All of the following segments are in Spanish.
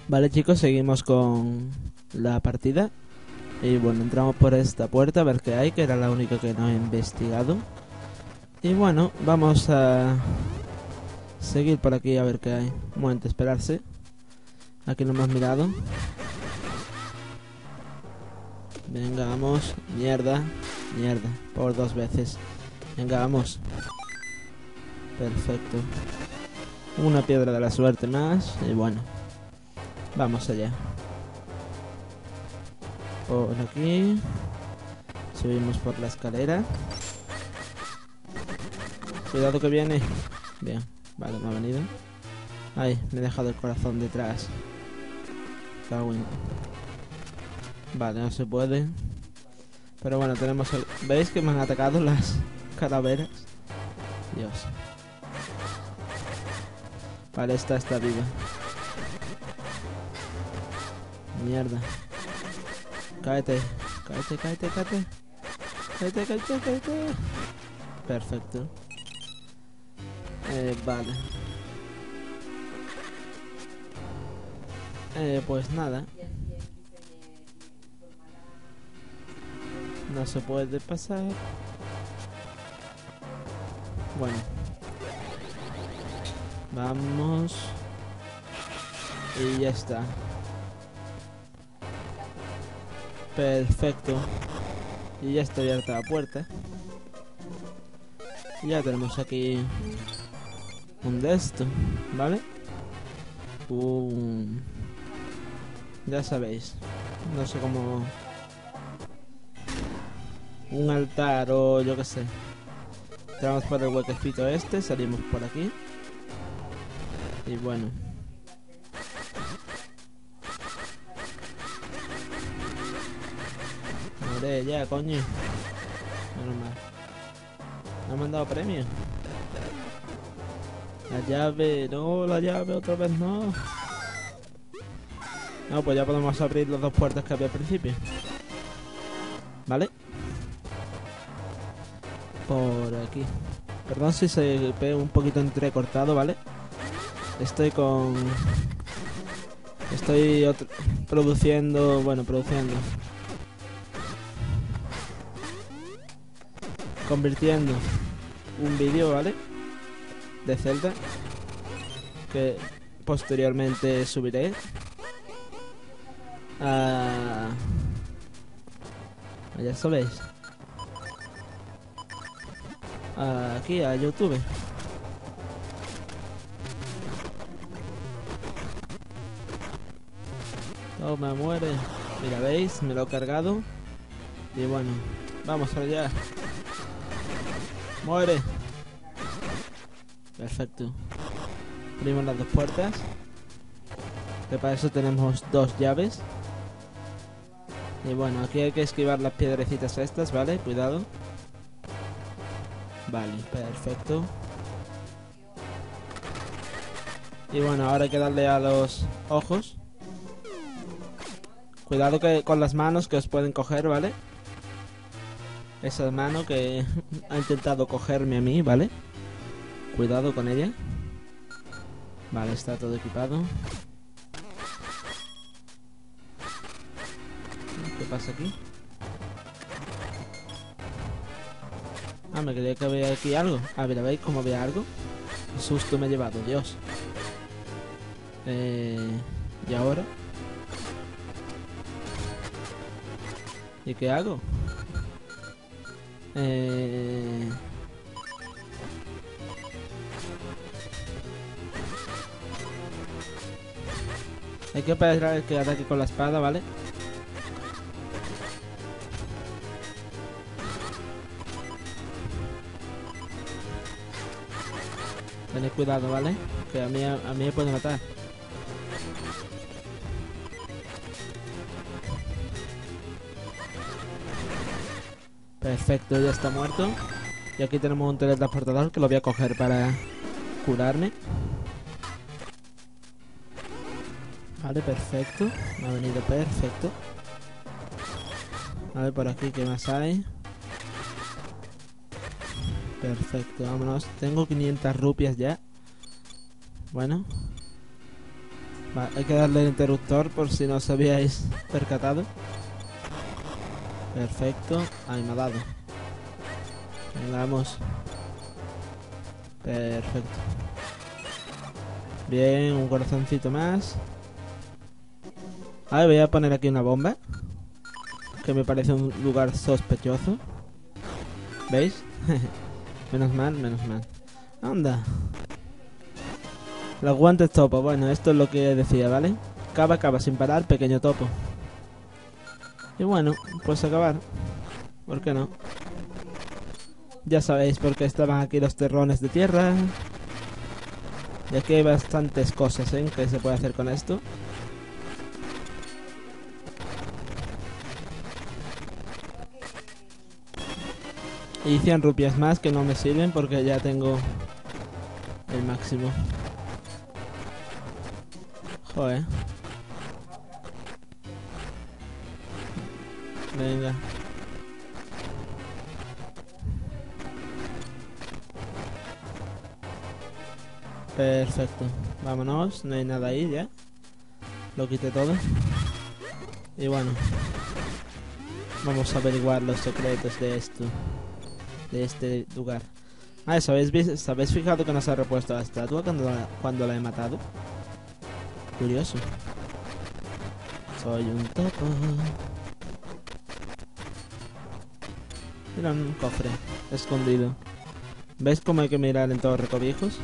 Vale, chicos, seguimos con la partida. Y bueno, entramos por esta puerta a ver qué hay, que era la única que no he investigado. Y bueno, vamos a seguir por aquí a ver qué hay. Un momento, esperarse. Aquí no hemos mirado. Venga, vamos. Mierda. Mierda. Por 2 veces. Venga, vamos. Perfecto. Una piedra de la suerte más. Y bueno, vamos allá. Por aquí. Subimos por la escalera. Cuidado que viene. Bien. Vale, me ha venido. Ay, me he dejado el corazón detrás. Cago en... Vale, no se puede. Pero bueno, tenemos el... ¿Veis que me han atacado las calaveras? Dios. Vale, esta está viva. Mierda. Cáete. Cáete, cáete, cáete. Cáete, cáete, cáete. Perfecto. Vale. Pues nada. No se puede pasar. Bueno. Vamos. Y ya está. Perfecto. Y ya está abierta la puerta. Y ya tenemos aquí un de esto, ¿vale? Ya sabéis. No sé cómo... Un altar o yo qué sé. Entramos por el huequecito este, salimos por aquí. Y bueno. Muere ya, coño. Menos mal. ¿Me han mandado premio? La llave, no, la llave otra vez no. No, pues ya podemos abrir las 2 puertas que había al principio. ¿Vale? Por aquí. Perdón si se ve un poquito entrecortado, ¿vale? Estoy con... produciendo... Bueno, produciendo. Convirtiendo un vídeo, ¿vale? De Zelda. Que posteriormente subiré. Ya sabéis. Aquí a YouTube. No me muere. Mira, veis, me lo he cargado. Y bueno, vamos allá. Muere. Perfecto. Abrimos las 2 puertas. Que para eso tenemos 2 llaves. Y bueno, aquí hay que esquivar las piedrecitas estas, ¿vale? Cuidado. Vale, perfecto. Y bueno, ahora hay que darle a los ojos. Cuidado que con las manos que os pueden coger, ¿vale? Esa mano que ha intentado cogerme a mí, ¿vale? Cuidado con ella. Vale, está todo equipado. ¿Qué pasa aquí? Ah, me creía que había aquí algo. Ah, mira, ¿veis cómo había algo? Qué susto me he llevado, Dios. ¿Y ahora? ¿Y qué hago? Hay que esperar que ataque con la espada, ¿vale? Tened cuidado, ¿vale? Que a mí me puede matar. Perfecto, ya está muerto. Y aquí tenemos un teletransportador que lo voy a coger para curarme. Vale, perfecto. Me ha venido perfecto. A ver por aquí qué más hay. Perfecto, vámonos. Tengo 500 rupias ya. Bueno. Vale, hay que darle el interruptor por si no os habíais percatado. Perfecto. Ahí me ha dado. Venga, vamos. Perfecto. Bien, un corazoncito más. Ahora voy a poner aquí una bomba, que me parece un lugar sospechoso. ¿Veis? Menos mal, menos mal. Anda. Los guantes topo. Bueno, esto es lo que decía, ¿vale? Cava, cava sin parar, pequeño topo. Y bueno, pues acabar. ¿Por qué no? Ya sabéis por qué estaban aquí los terrones de tierra. Y aquí hay bastantes cosas, ¿eh? Que se puede hacer con esto. Y 100 rupias más que no me sirven porque ya tengo el máximo. Joder. Venga. Perfecto. Vámonos. No hay nada ahí ya. Lo quité todo. Y bueno. Vamos a averiguar los secretos de esto. De este lugar. Ah, ¿os habéis fijado que no se ha repuesto la estatua cuando la he matado? Curioso. Soy un topo. Mira, un cofre escondido. ¿Veis cómo hay que mirar en todos los recovijos?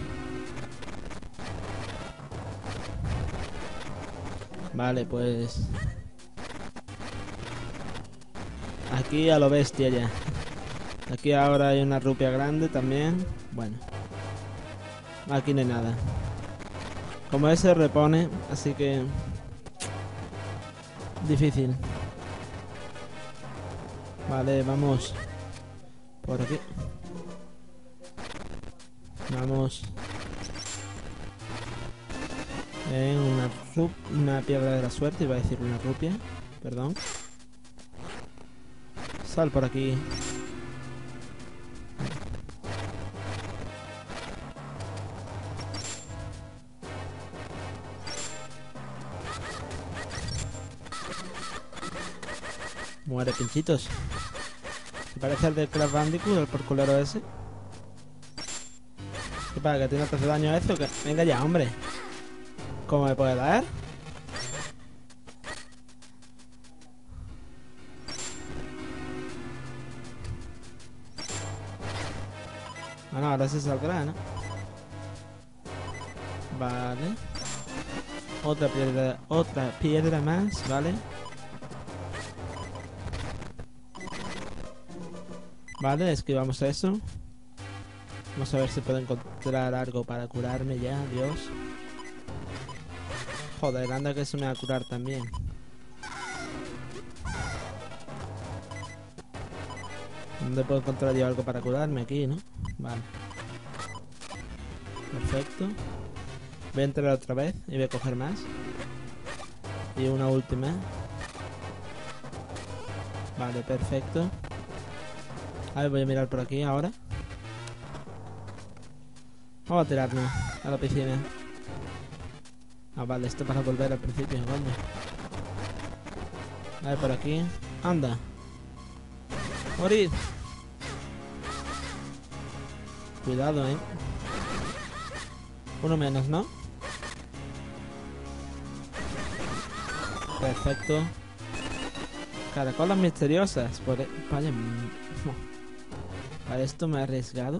Vale, pues... aquí a lo bestia ya. Aquí ahora hay una rupia grande también. Bueno. Aquí no hay nada. Como ese repone, así que... difícil. Vale, vamos. Por aquí. Vamos. Una piedra de la suerte, iba a decir una rupia. Perdón. Sal por aquí. Muere, pinchitos. ¿Se parece al del Crash Bandicoot, el porculero ese? ¿Qué pasa? ¿Que a ti no te hace daño eso? ¿Qué? Venga ya, hombre. ¿Cómo me puede dar? Ah, no, ahora sí saldrá, ¿no? Vale. Otra piedra más, ¿vale? Vale, esquivamos eso. Vamos a ver si puedo encontrar algo para curarme ya, Dios. Joder, anda que se me va a curar también. ¿Dónde puedo encontrar yo algo para curarme? Aquí, ¿no? Vale. Perfecto. Voy a entrar otra vez y voy a coger más. Y una última. Vale, perfecto. A ver, voy a mirar por aquí ahora. Vamos a tirarnos a la piscina. Ah, vale, esto para volver al principio, coño. A ver, por aquí. Anda. Morid. Cuidado, Uno menos, ¿no? Perfecto. Caracolas misteriosas. Vaya... Para esto me he arriesgado.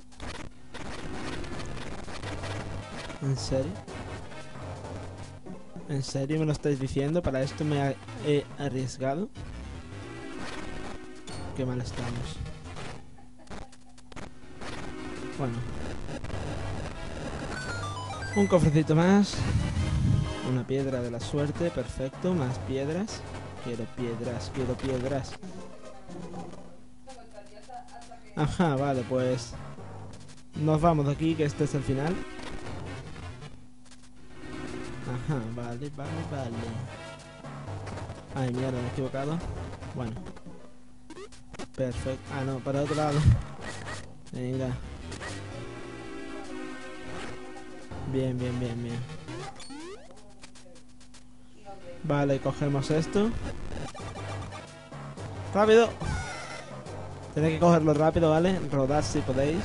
¿En serio? ¿En serio me lo estáis diciendo? ¿Para esto me he arriesgado? Qué mal estamos. Bueno. Un cofrecito más. Una piedra de la suerte. Perfecto. Más piedras. Quiero piedras, quiero piedras. Ajá, vale, pues... nos vamos de aquí, que este es el final. Ajá, vale. Ay, mierda, me he equivocado. Bueno. Perfecto. Ah, no, para otro lado. Venga. Bien. Vale, cogemos esto. ¡Rápido! Tenéis que cogerlo rápido, ¿vale? Rodad si podéis.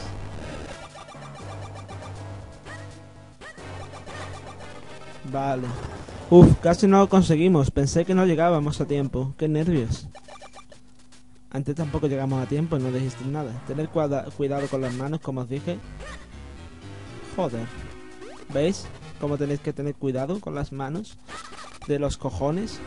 Vale. Uf, casi no lo conseguimos. Pensé que no llegábamos a tiempo. Qué nervios. Antes tampoco llegamos a tiempo y no dijiste nada. Tener cuidado con las manos, como os dije. Joder. ¿Veis? Cómo tenéis que tener cuidado con las manos. De los cojones.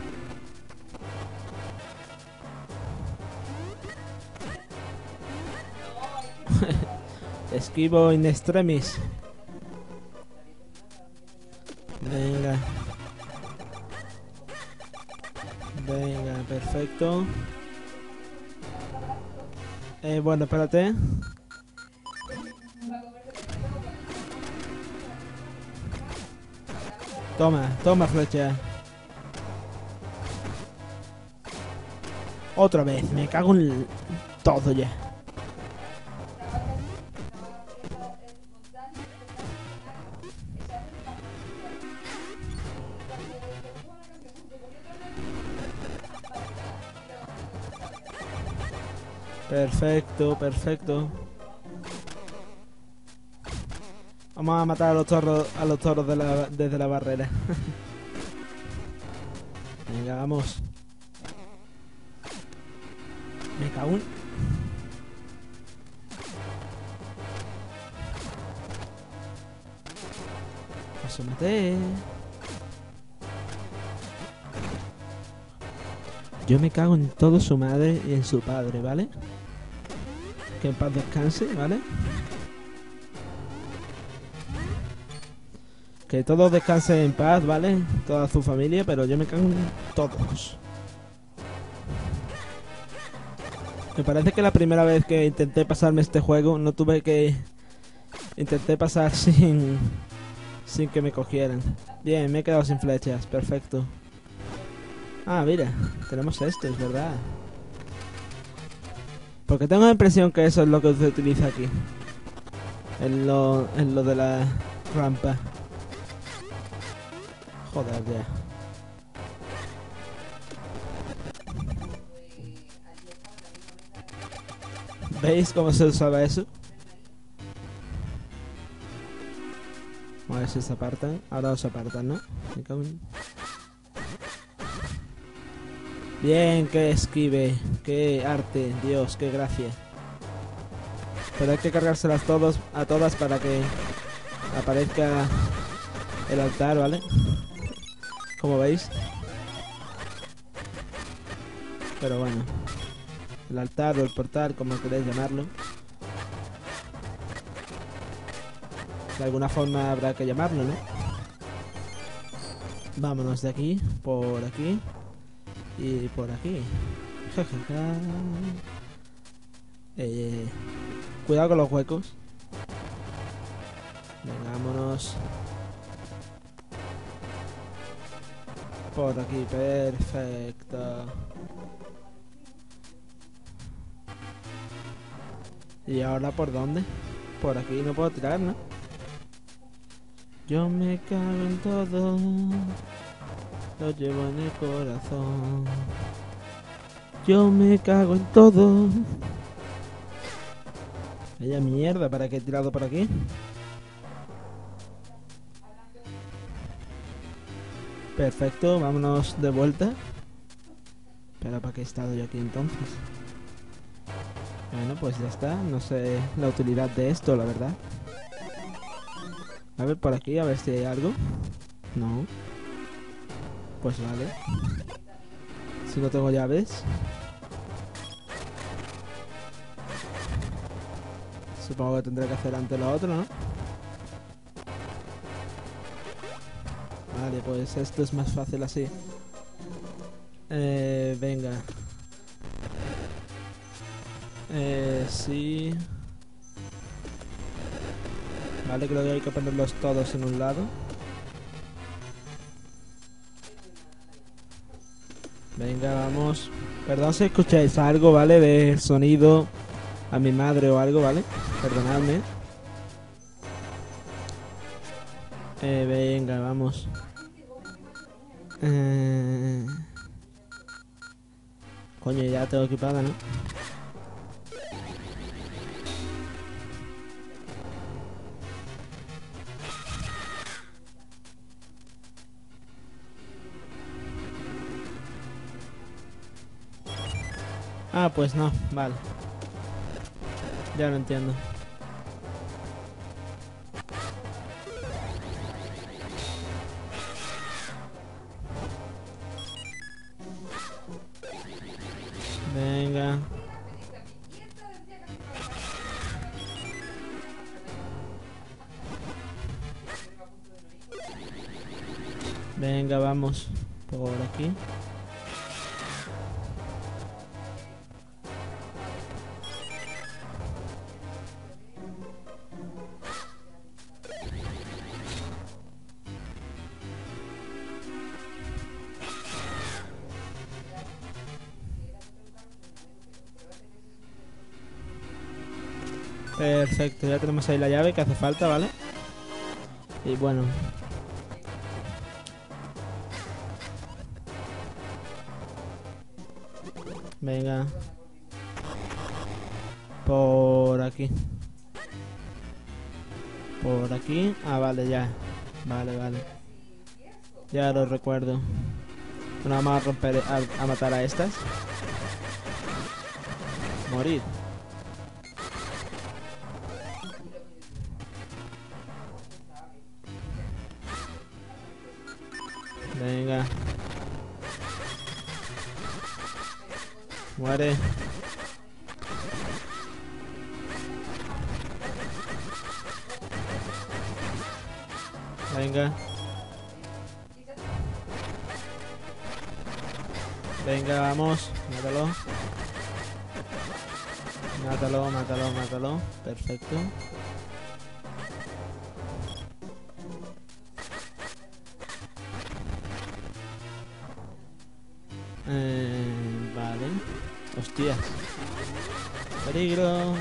Esquivo in extremis. Venga. Venga, perfecto. Bueno, espérate. Toma, toma flecha. Otra vez, me cago en todo ya. Perfecto, perfecto. Vamos a matar a los toros desde la barrera. Venga, vamos. Me cago en... Asómate. Yo me cago en todo su madre y en su padre, ¿vale? Que en paz descanse, ¿vale? Que todos descansen en paz, ¿vale? Toda su familia, pero yo me cago en todos. Me parece que la primera vez que intenté pasarme este juego no tuve que... Intenté pasar sin que me cogieran. Bien, me he quedado sin flechas, perfecto. Ah, mira, tenemos esto, es verdad. Porque tengo la impresión que eso es lo que se utiliza aquí. En lo de la rampa. Joder, ya. ¿Veis cómo se usaba eso? A ver si se apartan. Ahora os apartan, ¿no? Me cago en... Bien, qué esquive, qué arte, Dios, qué gracia. Pero hay que cargárselas a todas para que aparezca el altar, ¿vale? Como veis. Pero bueno, el altar o el portal, como queréis llamarlo. De alguna forma habrá que llamarlo, ¿no? Vámonos de aquí, por aquí. Y por aquí. Cuidado con los huecos. Venga, vámonos. Por aquí, perfecto. ¿Y ahora por dónde? Por aquí no puedo tirar, ¿no? Yo me cago en todo. Lo llevo en el corazón. Yo me cago en todo. Vaya mierda, ¿para qué he tirado por aquí? Perfecto, vámonos de vuelta. Pero ¿para qué he estado yo aquí entonces? Bueno, pues ya está. No sé la utilidad de esto, la verdad. A ver por aquí, a ver si hay algo. No. Pues vale. Si no tengo llaves. Supongo que tendré que hacer antes lo otro, ¿no? Vale, pues esto es más fácil así. Venga. Sí. Vale, creo que hay que ponerlos todos en un lado. Venga, vamos. Perdón si escucháis algo, ¿vale? De sonido a mi madre o algo, ¿vale? Perdonadme. Venga, vamos. Coño, ya tengo equipada, ¿no? Ah, pues no, vale. Ya lo entiendo. Venga. Venga, vamos por aquí. Perfecto, ya tenemos ahí la llave que hace falta, ¿vale? Y bueno. Venga. Por aquí. Por aquí. Ah, vale, ya. Vale, vale. Ya lo recuerdo. Bueno, vamos a romper, a matar a estas. Morir. Venga. Muere. Venga. Venga, vamos. Mátalo. Mátalo, mátalo, mátalo. Perfecto. Vale. Hostias. Peligro.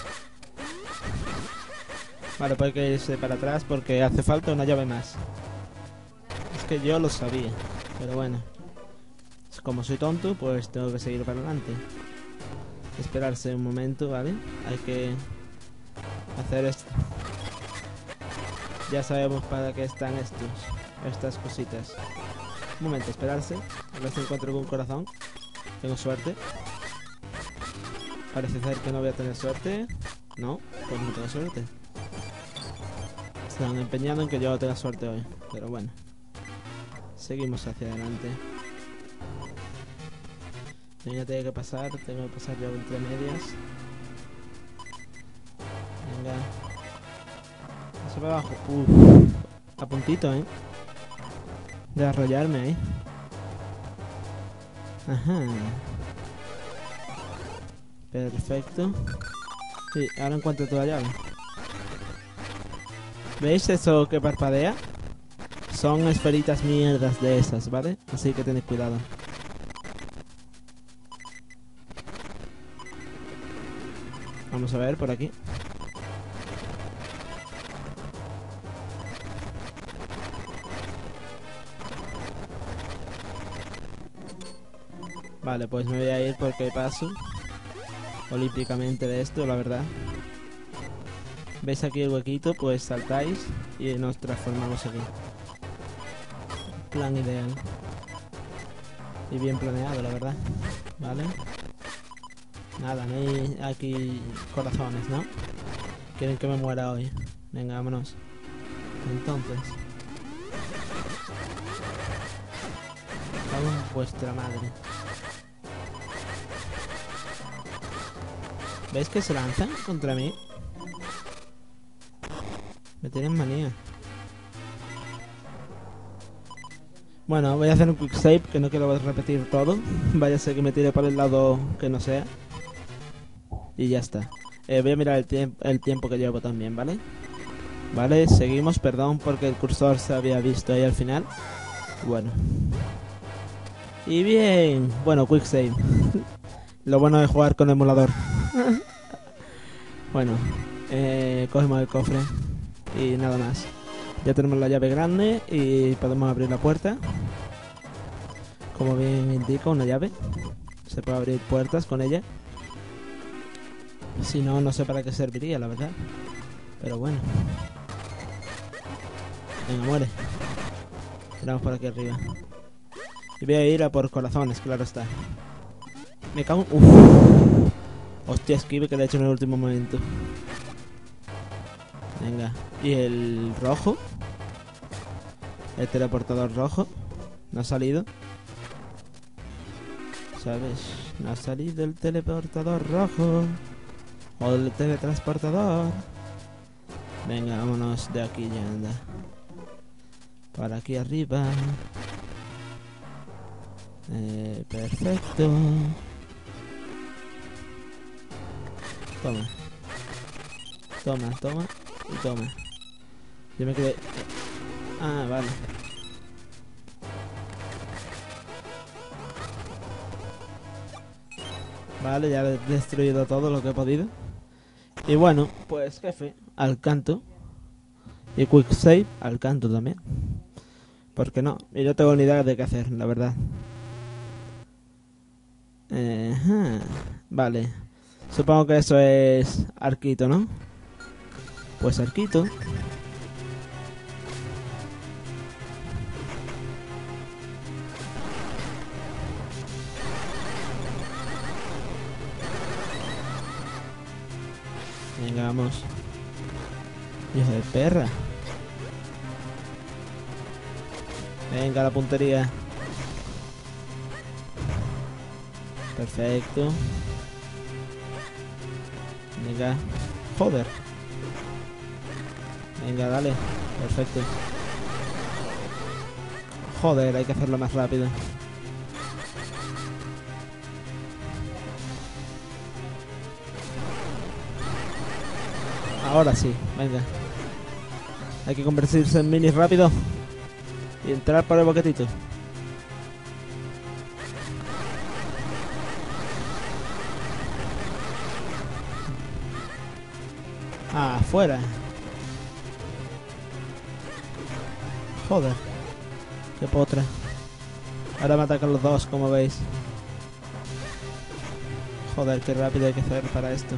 Vale, pues hay que irse para atrás porque hace falta una llave más. Es que yo lo sabía. Pero bueno. Como soy tonto, pues tengo que seguir para adelante. Esperarse un momento, ¿vale? Hay que hacer esto. Ya sabemos para qué están estas cositas. Un momento, esperarse. A ver si encuentro algún corazón. Tengo suerte. Parece ser que no voy a tener suerte. No, pues no tengo suerte. Están empeñando en que yo no tenga suerte hoy. Pero bueno. Seguimos hacia adelante. Venga, tengo que pasar yo entre medias. Venga. Paso para abajo. A puntito, de arrollarme ahí. Ajá. Perfecto. Sí, ahora encuentro toda llave. ¿Veis eso que parpadea? Son esferitas mierdas de esas, ¿vale? Así que tened cuidado. Vamos a ver por aquí. Vale, pues me voy a ir porque paso olímpicamente de esto, la verdad. ¿Veis aquí el huequito? Pues saltáis y nos transformamos aquí. Plan ideal. Y bien planeado, la verdad. Vale. Nada, no hay aquí corazones, ¿no? Quieren que me muera hoy. Venga, vámonos. Entonces. Cago en vuestra madre. ¿Veis que se lanzan contra mí? Me tienen manía. Bueno, voy a hacer un quick save, que no quiero repetir todo. Vaya a ser que me tire por el lado que no sea. Y ya está. Voy a mirar el tiempo que llevo también, ¿vale? Vale, seguimos, perdón porque el cursor se había visto ahí al final. Bueno. Y bien. Bueno, quick save. Lo bueno de jugar con emulador. Bueno, cogemos el cofre. Y nada más. Ya tenemos la llave grande y podemos abrir la puerta. Como bien indica, una llave. Se puede abrir puertas con ella. Si no, no sé para qué serviría, la verdad. Pero bueno. Venga, muere. Miramos por aquí arriba. Y voy a ir a por corazones, claro está. Me cago en... Uff. Hostia, esquive que le he hecho en el último momento. Venga. Y el rojo. El teleportador rojo. No ha salido. ¿Sabes? No ha salido el teleportador rojo. O el teletransportador. Venga, vámonos de aquí ya, anda. Para aquí arriba. Perfecto. Toma. Toma, toma y toma. Yo me quedé... Ah, vale. Vale, ya he destruido todo lo que he podido. Y bueno, pues jefe, al canto. Y quick save al canto también. ¿Por qué no? Y no tengo ni idea de qué hacer, la verdad. Vale. Supongo que eso es arquito, ¿no? Pues arquito. Venga, vamos. Hijo de perra. Venga, la puntería. Perfecto. Venga. Joder. Venga, dale. Perfecto. Joder, hay que hacerlo más rápido. Ahora sí, venga. Hay que convertirse en mini rápido. Y entrar por el boquetito. Ah, afuera. Joder. Qué potra. Ahora me atacan los dos, como veis. Joder, qué rápido hay que hacer para esto.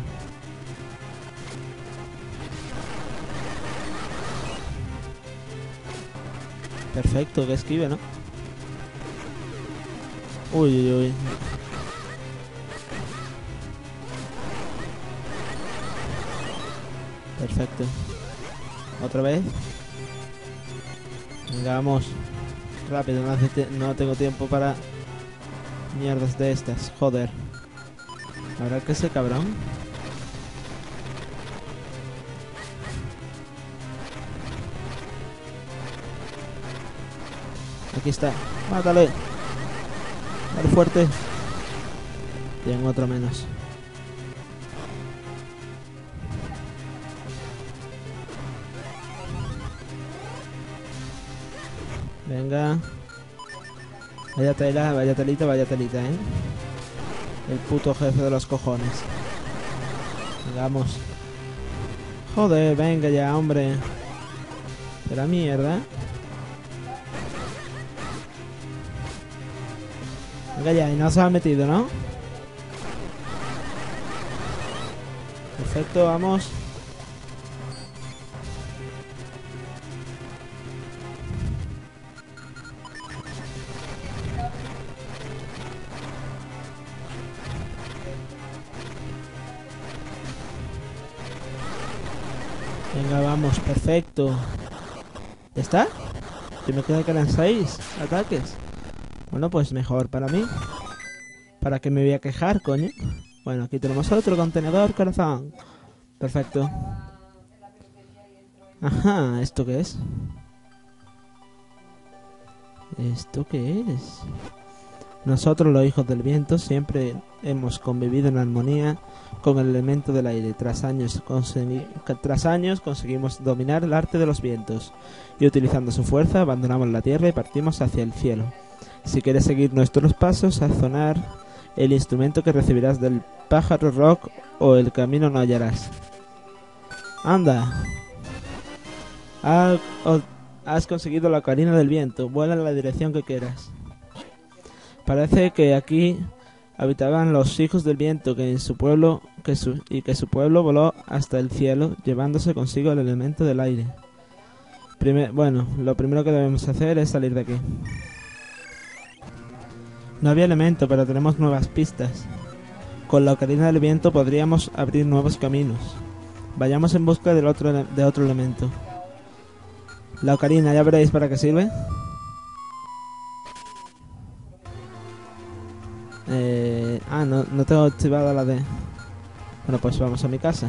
Perfecto, que esquive, ¿no? Uy, uy, uy. Perfecto. Otra vez. Venga, vamos. Rápido, no tengo tiempo para mierdas de estas. Joder. ¿Habrá que ese cabrón? Aquí está. Mátale. Dale fuerte. Bien, otro menos. Venga. Vaya tela, vaya telita, ¿eh? El puto jefe de los cojones. Vamos. Joder, venga ya, hombre. De la mierda. Venga ya, y no se ha metido, ¿no? Perfecto, vamos. Venga, vamos, perfecto. ¿Ya está? Yo me queda que eran 6 ataques. Bueno, pues mejor para mí. ¿Para qué me voy a quejar, coño? Bueno, aquí tenemos otro contenedor, corazón. Perfecto. Ajá, ¿esto qué es? ¿Esto qué es? Nosotros, los hijos del viento, siempre hemos convivido en armonía con el elemento del aire. Tras años conseguimos dominar el arte de los vientos y utilizando su fuerza abandonamos la tierra y partimos hacia el cielo. Si quieres seguir nuestros pasos, haz sonar el instrumento que recibirás del pájaro rock o el camino no hallarás. Anda. Has conseguido la ocarina del viento. Vuela en la dirección que quieras. Parece que aquí habitaban los hijos del viento, que su pueblo voló hasta el cielo, llevándose consigo el elemento del aire. Bueno, lo primero que debemos hacer es salir de aquí. No había elemento, pero tenemos nuevas pistas. Con la ocarina del viento podríamos abrir nuevos caminos. Vayamos en busca de otro elemento. La ocarina, ya veréis para qué sirve. No tengo activada la de... Bueno, pues vamos a mi casa.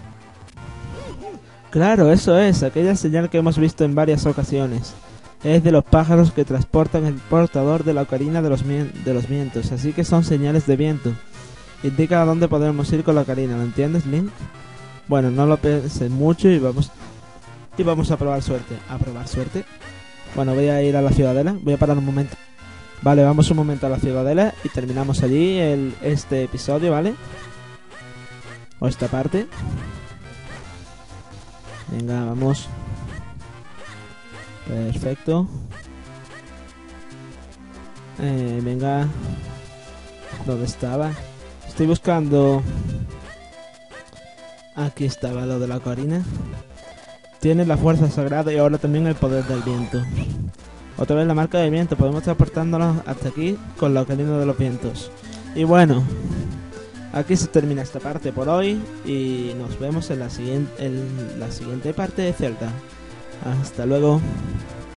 Claro, eso es, aquella señal que hemos visto en varias ocasiones. Es de los pájaros que transportan el portador de la ocarina de los vientos, así que son señales de viento. Indica a dónde podemos ir con la ocarina, ¿lo entiendes, Link? Bueno, no lo pienses mucho y vamos a probar suerte. ¿A probar suerte? Bueno, voy a ir a la ciudadela, voy a parar un momento. Vale, vamos un momento a la ciudadela y terminamos allí este episodio, ¿vale? O esta parte. Venga, vamos. Perfecto. Venga. ¿Dónde estaba? Estoy buscando... Aquí estaba lo de la ocarina. Tiene la fuerza sagrada y ahora también el poder del viento. Otra vez la marca del viento. Podemos transportándonos hasta aquí con la ocarina de los vientos. Y bueno, aquí se termina esta parte por hoy. Y nos vemos en la siguiente parte de Zelda. Hasta luego.